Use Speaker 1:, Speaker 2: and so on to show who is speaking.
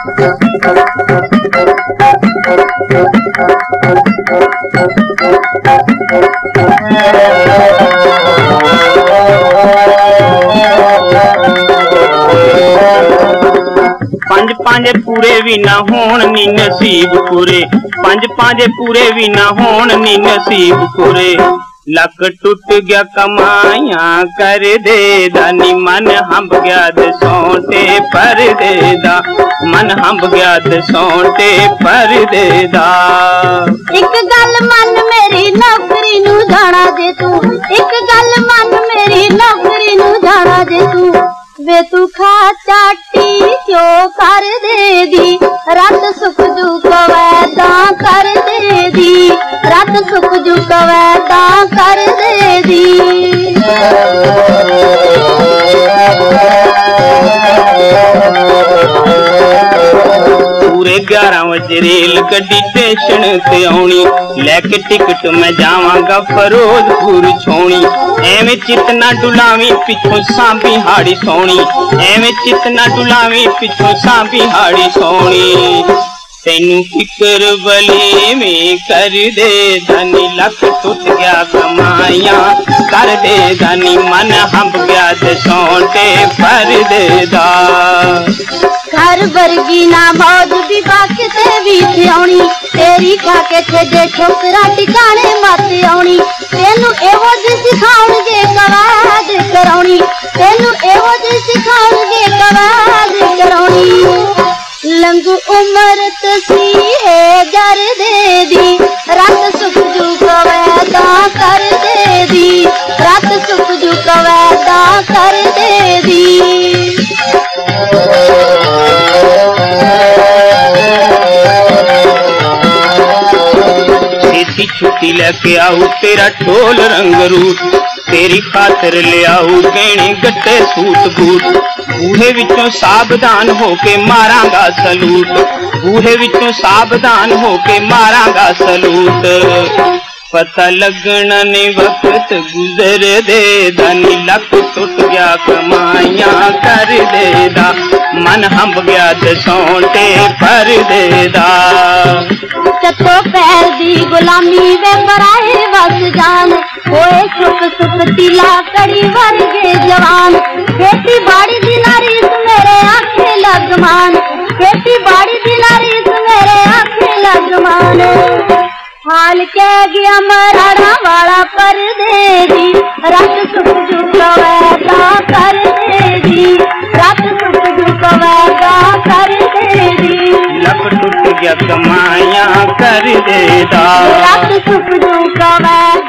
Speaker 1: पंज पांजे पूरे भी ना होन नी नसीब पूरे, पंज पांजे पूरे भी ना होन नी नसीब पूरे। लक टूट गया कमाइया कर दे दानी, मन हंब गया दसौटे पर दे दा, मन हंब गया दसौटे पर दे दा।
Speaker 2: एक गल मन मेरी नौकरी नू जाना दे तू, एक गल मन मेरी नौकरी नू जाना दे तू। वे तू खा चाटी क्यों कर दे दी, रात सुख दुख वैदा कर दे दी, रात सुख दुख वैदा कर दे दी।
Speaker 1: पूरे 11 बजे रेल गड्डी स्टेशन ते आउणी, लैके टिकट मैं जावांगा फिरोजपुर छोणी। एवें चितना डुलावी पिछों सांभी हाड़ी सोनी, एवें चितना डुलावी पिछों सांभी हाड़ी सोनी। तेनू फिकर बली में कर दे दानी, लक टूट गया कमाइया कर दे दानी, मन हंब गया दसौटे पर दे दा।
Speaker 2: घर वर्गी ना मौज भी बाकी ते भी थी, तेरी खाके छे ठोकरा टिकाने मत आउणी। तेनू एहो जी सिखाउणगे कवाद कराउणी, तेनू एहो जी सिखाउणगे कवाद कराउणी। लंघ उमर तसी है जर दे दी, रात सुख दुख वैदा कर दे दी, रात सुख दुख वैदा कर दे दी।
Speaker 1: छुट्टी लेके आऊ तेरा टोल रंग रूट, तेरी खातर ले आऊ गहने गट्टे सूट बूट। बूहे विचों सावधान होके मारांगा सलूट, बूहे विचों सावधान होके मारांगा सलूट। पता लगना ने वक्त गुजर दे दानी, लक टूट गया कमाइया कर दे दा, मन हंब गया दसौटे पर दे दा।
Speaker 2: चतो पैर दी गुलामी वे पराए वस जान, होए सुख सुख तिला कड़ी वर्गे जवान। खेती बाड़ी दी नारी मेरे आंखें लगमान, खेती बाड़ी दी नारी मेरे आंखें लगमान। हाल कह गया मराड़ा वाला पर दे दी, रात सुख दुख वैदा कर दे दी, रात सुख दुख वैदा कर दे दी।
Speaker 1: लक टूट गया कमाइया कर दे दा,
Speaker 2: रात सुख दुख वैदा